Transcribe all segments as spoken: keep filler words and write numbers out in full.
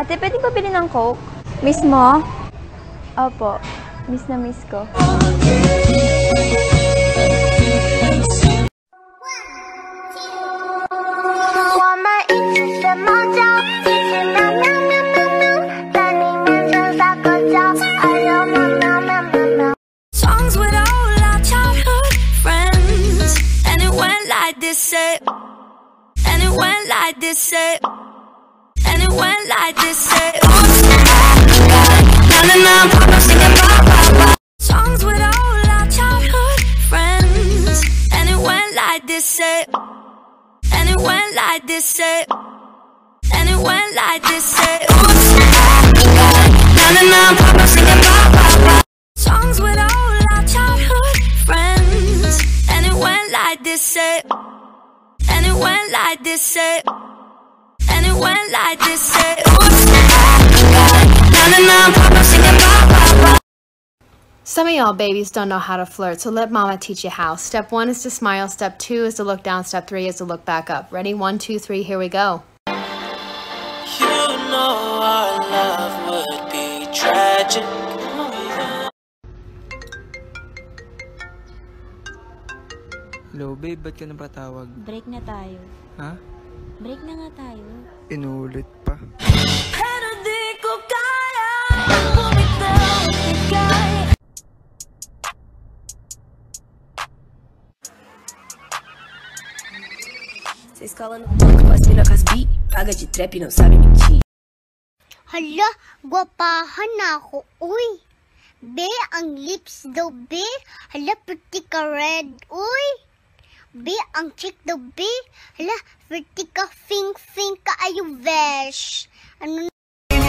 Ate, pwede ba bilhin ng Coke? Miss mo? Opo. Miss na miss ko. Songs with all our childhood friends, and it went like this, and it went like this, and it went like this. Songs with all our childhood friends, and it went like this, and it went like this, and it went like this. Songs with all our childhood friends, and it went like this, and it went like this, and it went like this. Some of y'all babies don't know how to flirt, so let mama teach you how. Step one is to smile, step two is to look down, step three is to look back up. Ready? One, two, three, here we go. You know our love would be tragic. Hello, babe. Ba't ka napatawag? Break na tayo. Ha? Break na nga tayo. Inulit pa. Pero di ko kaya bumitaw, ikay. Vocês colam no banco, vacina com as bi, paga de trap e não sabe mentir. Hala, gwapahan na ako. Uy, be, ang lips daw, be. Hala, pretty ka red. Uy, be, ang cheek daw, be. Hala, pretty ka fing-fing ka ayo, vesh. Ano na?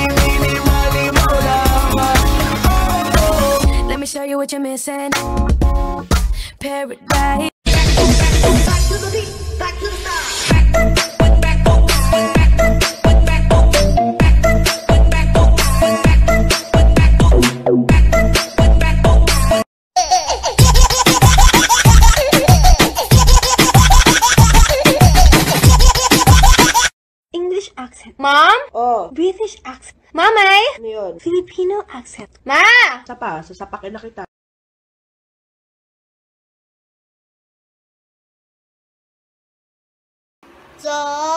Let me show you what you're missing. Paradise. Back to the beat, back to the start. English accent. Mom? Oh. British accent. Mamay? Ano yun? Filipino accent. Ma! Isa pa, sasapakin na kita. So,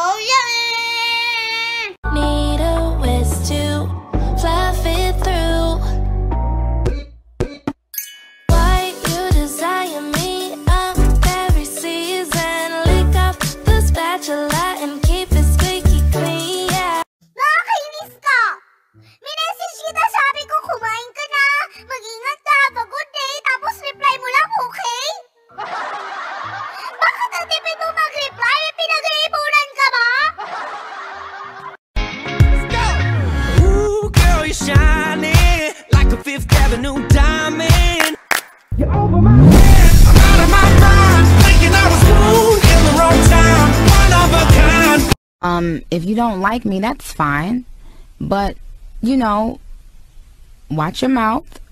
yeah! Need a ways to fluff it through. Why you desire me? I'm every season. Lick up the spatula and keep it squeaky clean, yeah. Nakakainis ka! Minessage kita, sabi ko kumain ka na. Mag-ingat ka, have a good day. Tapos reply mo lang, okay? Bakit ang tipid mo mag-reply? May pinag-iipunan ka ba? Ooh, girl, you're shining like a Fifth Avenue diamond. You're over my head. I'm out of my mind, thinking I was cool in the wrong time. One of a kind. Um, if you don't like me, that's fine. But, you know, watch your mouth.